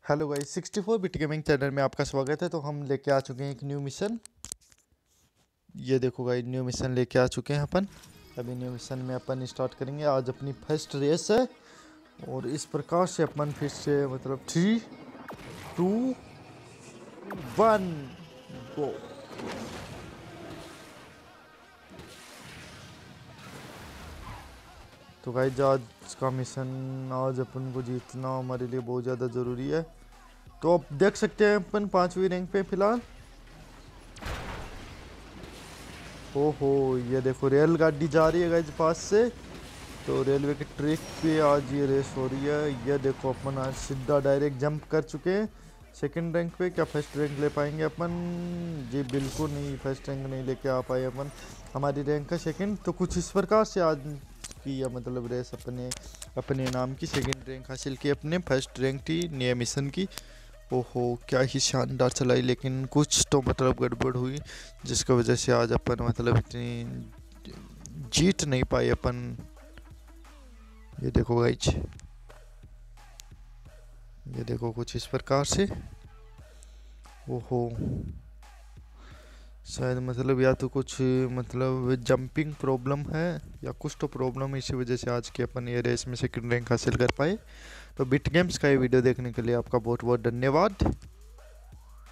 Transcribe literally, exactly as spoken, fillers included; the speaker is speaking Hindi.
Hello guys, sixty four bit gaming channel में आपका स्वागत है। तो हम लेके आ चुके हैं एक न्यू मिशन। ये देखो गाइस, न्यू मिशन लेके आ चुके हैं अपन। अभी न्यू मिशन में अपन स्टार्ट करेंगे। आज अपनी फर्स्ट रेस है और इस प्रकार से अपन फिर से मतलब थ्री टू वन गो। तो गाइस, आज का मिशन, आज अपन को जीतना हमारे लिए बहुत ज़्यादा ज़रूरी है। तो आप देख सकते हैं अपन पांचवी रैंक पे फिलहाल। ओहो, ये देखो रेलगाड़ी जा रही है गाइस पास से। तो रेलवे के ट्रैक पे आज ये रेस हो रही है। ये देखो अपन आज सीधा डायरेक्ट जंप कर चुके हैं सेकंड रैंक पे। क्या फर्स्ट रैंक ले पाएंगे अपन? जी बिल्कुल नहीं, फर्स्ट रैंक नहीं लेके आ पाए अपन। हमारी रैंक का सेकंड। तो कुछ इस प्रकार से आज की या मतलब रेस अपने अपने नाम की सेकंड रैंक हासिल की अपने। फर्स्ट रैंक थी नए मिशन की। ओहो, क्या ही शानदार चलाई, लेकिन कुछ तो मतलब गड़बड़ हुई जिसकी वजह से आज अपन मतलब इतनी जीत नहीं पाए अपन। ये देखो गाइज, ये देखो कुछ इस प्रकार से। ओहो, शायद मतलब या तो कुछ मतलब जंपिंग प्रॉब्लम है या कुछ तो प्रॉब्लम है, इसी वजह से आज के अपन ये रेस में सेकंड रैंक हासिल कर पाए। तो बिट गेम्स का ये वीडियो देखने के लिए आपका बहुत बहुत धन्यवाद।